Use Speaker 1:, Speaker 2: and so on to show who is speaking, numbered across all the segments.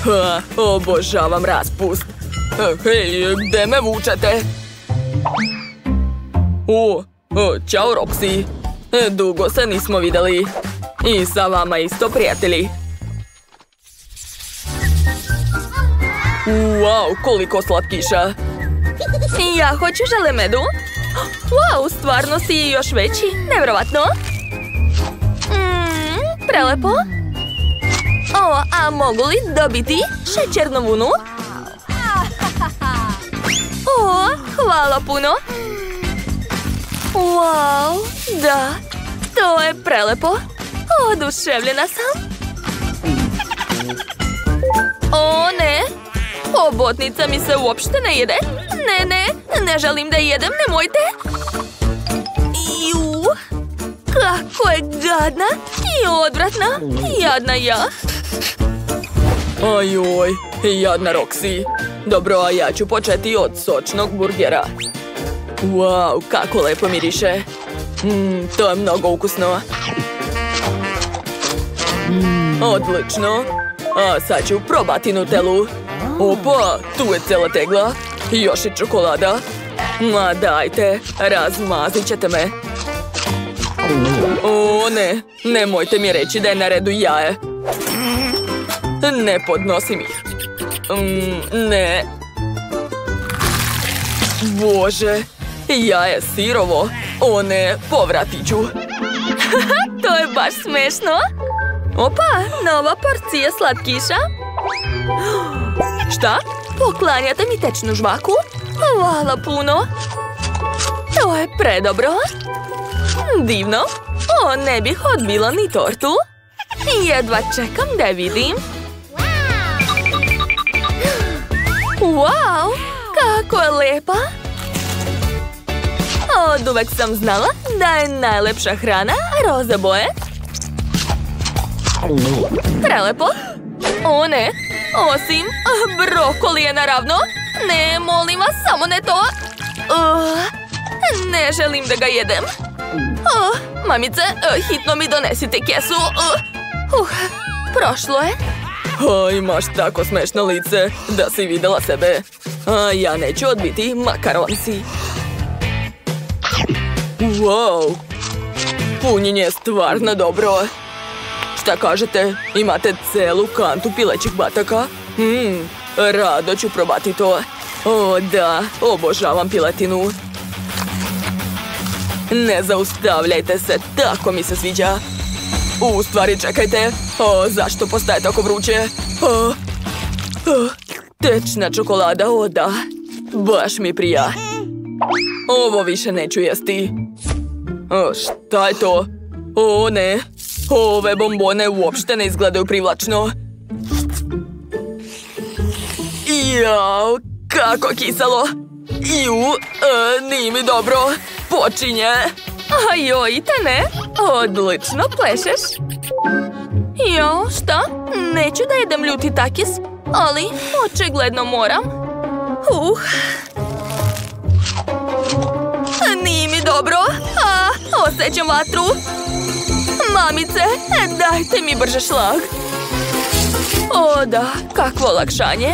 Speaker 1: Obožavam raspust. Hej, gde me vučete? Ćao, Roxy. Dugo se nismo videli. I sa vama isto, prijatelji. Wow, koliko slatkiša.
Speaker 2: Ja hoću želemedu. Wow, stvarno si još veći. Nevjerovatno. Prelepo. A mogu li dobiti šećernu vunu? Hvala puno. Wow, da. To je prelepo. Oduševljena sam. Ne. Hobotnica mi se uopšte ne jede. Ne želim da jedem, nemojte. Kako je gadna i odvratna. Jadna ja.
Speaker 1: Ajoj, jadna Roxy. Dobro, a ja ću početi od sočnog burgera. Wow, kako lepo miriše. To je mnogo ukusno. Odlično. A sad ću probati Nutellu. Opa, tu je cijela tegla. Još i čokolada. Ma dajte, razmazit ćete me. Ne, nemojte mi reći da je na redu jaje. Ne podnosim ih. Ne. Bože, jaje sirovo. Ne, povratit ću.
Speaker 2: To je baš smešno. Opa, nova porcija slatkiša. Šta? Poklanjate mi tečnu žvaku? Hvala puno. To je predobro. Divno. Ne bih odbila ni tortu. Jedva čekam da je vidim. Wow, kako je lepa. Oduvek sam znala da je najlepša hrana roza boje. Prelepo. Ne. Osim, brokoli je naravno. Ne, molim vas, samo ne to. Ne želim da ga jedem. Mamice, hitno mi donesite kesu. Prošlo je.
Speaker 1: Imaš tako smešno lice da si videla sebe. Ja neću odbiti makaronci. Wow, punjenje je stvarno dobro. Šta kažete? Imate celu kantu pilećih bataka? Rado ću probati to. Da, obožavam piletinu. Ne zaustavljajte se, tako mi se sviđa. U stvari, čekajte. Zašto postaje tako vruće? Tečna čokolada, da. Baš mi prija. Ovo više neću jesti. Šta je to? Ne. Ove bombone uopšte ne izgledaju privlačno. Jao, kako kiselo. Nije mi dobro. Počinje.
Speaker 2: Ajoj, te ne. Odlično plešeš. Jo, šta? Neću da jedem ljuti takis, ali očigledno moram. Nije mi dobro. Osjećam vatru. Mamice, dajte mi brže šlag. Da, kakvo olakšanje.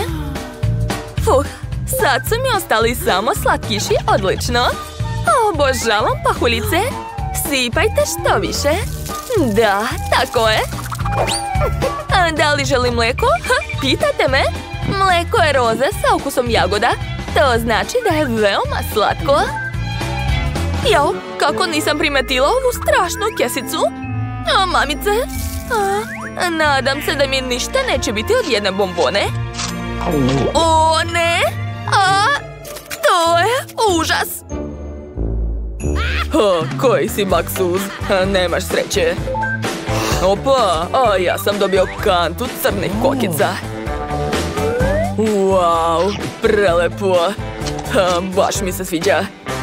Speaker 2: Sad su mi ostali samo slatkiši, odlično. Obožavam pahuljice. Sipajte što više. Da, tako je. Da li želim mlijeko? Pitate me. Mlijeko je roze sa ukusom jagoda. To znači da je veoma slatko. Jao, kako nisam primetila ovu strašnu kesicu. Mamice, nadam se da mi ništa neće biti od jedne bombone. Ne! To je užas!
Speaker 1: Koji si baksuz, nemaš sreće. Opa, ja sam dobio kantu crnih kokica. Wow, prelepo. Baš mi se sviđa.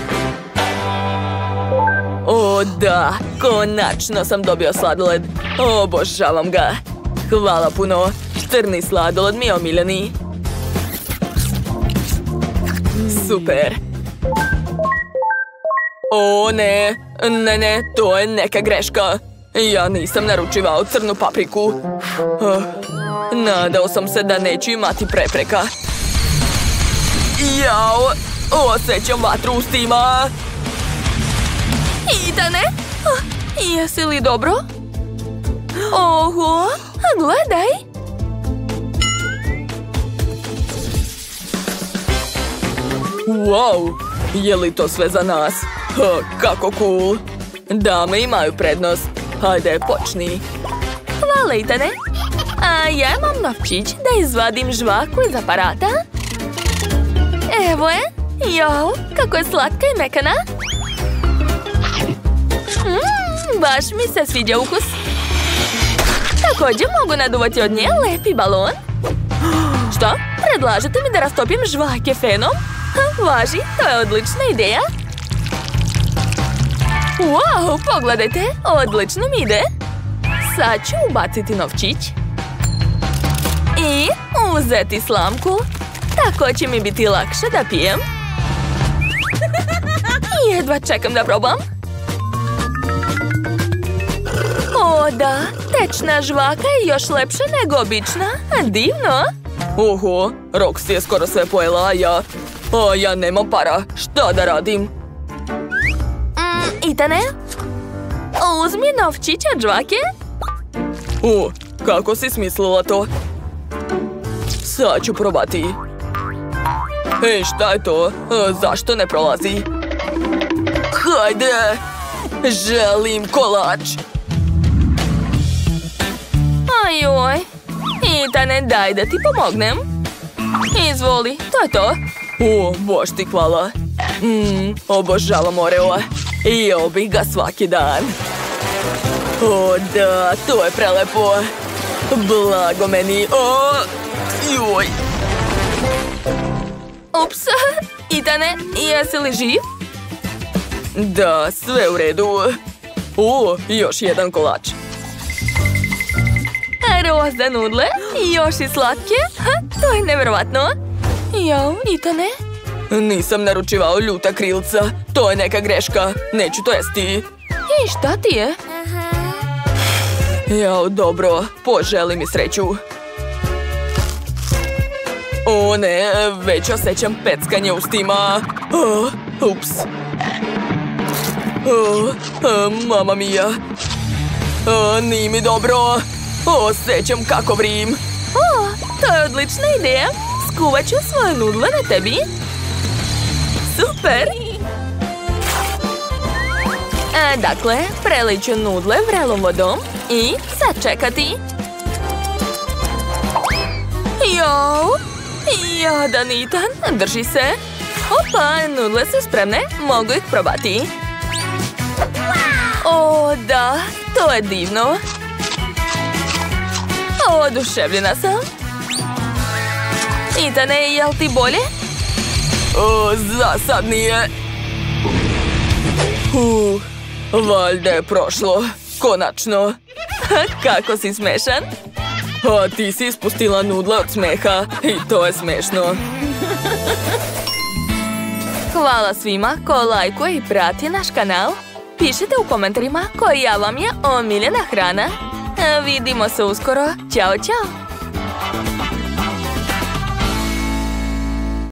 Speaker 1: Da, konačno sam dobio sladoled. Obožavam ga. Hvala puno. Crni sladoled mi je omiljeni. Super. Ne, to je neka greška. Ja nisam naručivao crnu papriku. Nadao sam se da neću imati prepreka. Jao, osjećam vatru u ustima.
Speaker 2: Ethane, jesi li dobro? Oho, gledaj.
Speaker 1: Wow, je li to sve za nas? Kako cool. Dame imaju prednost. Hajde, počni.
Speaker 2: Hvala, Ethane. A ja imam novčić da izvadim žvaku iz aparata. Evo je. Jao, kako je slatka i mekana. Baš mi se sviđa ukus. Također mogu naduvati od nje lepi balon. Što? Predlažete mi da rastopim žvake fenom? Važi, to je odlična ideja. Wow, pogledajte, odlično mi ide. Sad ću ubaciti novčić. I uzeti slamku. Tako će mi biti lakše da pijem. Jedva čekam da probam. O da, tečna žvaka je još lepša nego obična. Divno.
Speaker 1: Oho, Roxy je skoro sve pojela, a ja nemam para. Šta da radim?
Speaker 2: Ethane, uzmi novčić od žvake.
Speaker 1: Kako si smislila to? Sad ću probati. Ej, šta je to? Zašto ne prolazi? Hajde! Želim kolač!
Speaker 2: Ajoj, Ethane, daj da ti pomognem. Izvoli, to je to.
Speaker 1: Bož ti hvala. Obožavam Oreo. Jeo bih ga svaki dan. O da, to je prelepo. Blago meni. Joj.
Speaker 2: Ups, Ethane, jesi li živ?
Speaker 1: Da, sve u redu. Još jedan kolač.
Speaker 2: Roza nudle, još i slatke. To je nevjerovatno. Jao, Ethane?
Speaker 1: Nisam naručivao ljuta krilca. To je neka greška. Neću to jesti.
Speaker 2: I šta ti je?
Speaker 1: Jao, dobro. Poželi mi sreću. O ne, već osjećam peckanje u ustima. Ups. Mama mia. Nije mi dobro. Osjećam kako vrim.
Speaker 2: To je odlična ideja. Skuvat ću svoje nudle na tebi. Super! Dakle, prelijt ću nudle vrelom vodom i sačekati. Jao! Jadan Ethan, drži se. Opa, nudle su spremne, mogu ih probati. O, da, to je divno. Oduševljena sam. Ethane, jel ti bolje?
Speaker 1: Za sad nije. Valjda je prošlo. Konačno.
Speaker 2: Kako si smešan.
Speaker 1: A ti si ispustila nudle od smeha. I to je smešno.
Speaker 2: Hvala svima ko lajkuje i prati naš kanal. Pišite u komentarima koja vam je omiljena hrana. Vidimo se uskoro. Ćao, ćao.